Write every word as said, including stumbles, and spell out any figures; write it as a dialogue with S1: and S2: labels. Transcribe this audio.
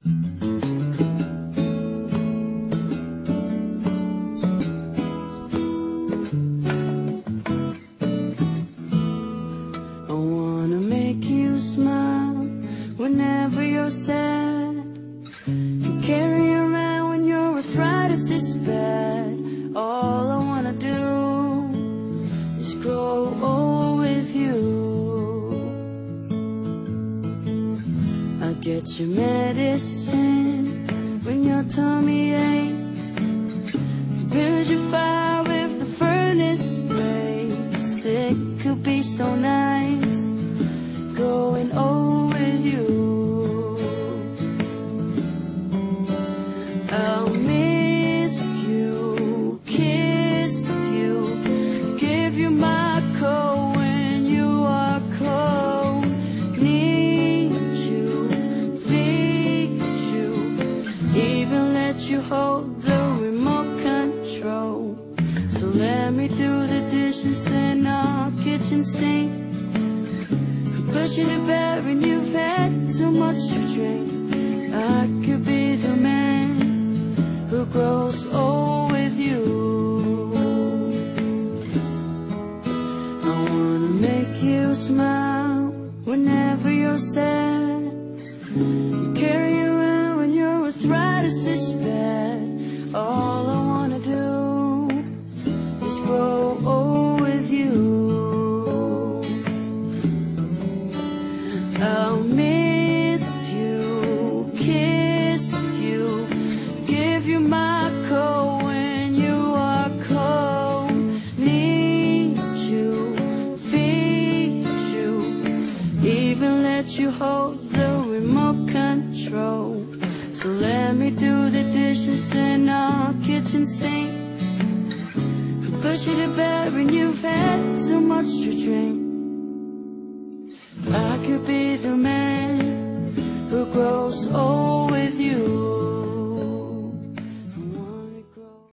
S1: Whenever you're sad, and carry around when your arthritis is bad. All I wanna do is grow old with you. I'll get your medicine when your tummy aches, build your fire if the furnace breaks. It could be so nice growing old with you. I'll miss you, kiss you, give you my coat when you are cold. Need you, feed you, even let you hold the remote control. So let me do the dishes in our kitchen sink, push you to bed when you've had too much to drink. I could be the man who grows old with you. I wanna make you smile whenever you're sad, carry you around when your arthritis is bad. All I wanna do is grow old with you. I'll miss you, kiss you, give you my coat when you are cold. Need you, feed you, even let you hold the remote control. So let me do the dishes in our kitchen sink, push you to bed when you've had too much to drink. I could be